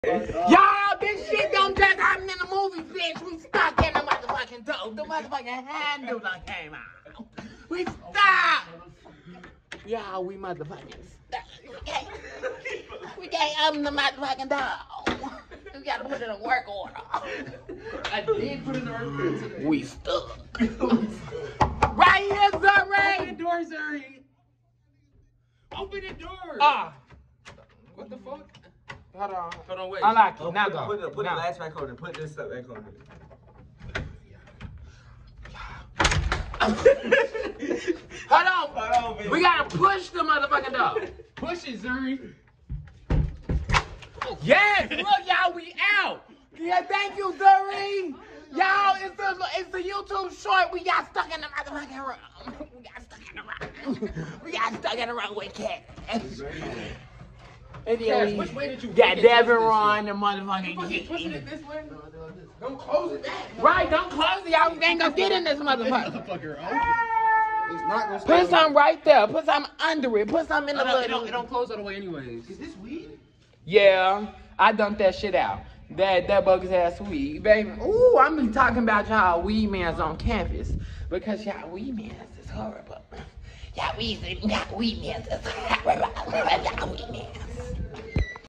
Y'all, this shit don't just happen in the movie, bitch. We stuck in the motherfucking door. The motherfucking handle done came out. We stuck. Y'all, we motherfucking stuck. We can't open the motherfucking door. We gotta put it in work order. I did put it in the work order. We stuck. Right here, Zuri. Open the door, Zuri. Open the door. What the fuck? Hold on. Hold on, wait. Unlock it. Now go. Put the Now. latch back on it. Put this stuff back on it. Hold on. Baby. We gotta push the motherfucking door. Push it, Zuri. Yes, look, y'all, we out. Yeah, thank you, Zuri. Y'all, it's the YouTube short. We got stuck in the motherfucking room. We got stuck in the room with Cat. And then Which way did you got fucking Devin twist this Ron, shit? the motherfucking Fucking twisting it kid. this way? Don't close it back. Right, don't close it, y'all. We ain't gonna get in this motherfucker. Motherfucker, open. It's not gonna Put some right there. Put some under it. Put some in the It little. don't close all the way anyways. Is this weed? Yeah, I dumped that shit out. That bogus ass weed, baby. Ooh, I'm be talking about y'all weed mans on campus because y'all weed mans is horrible. Y'all weed mans is horrible. Y'all weed mans.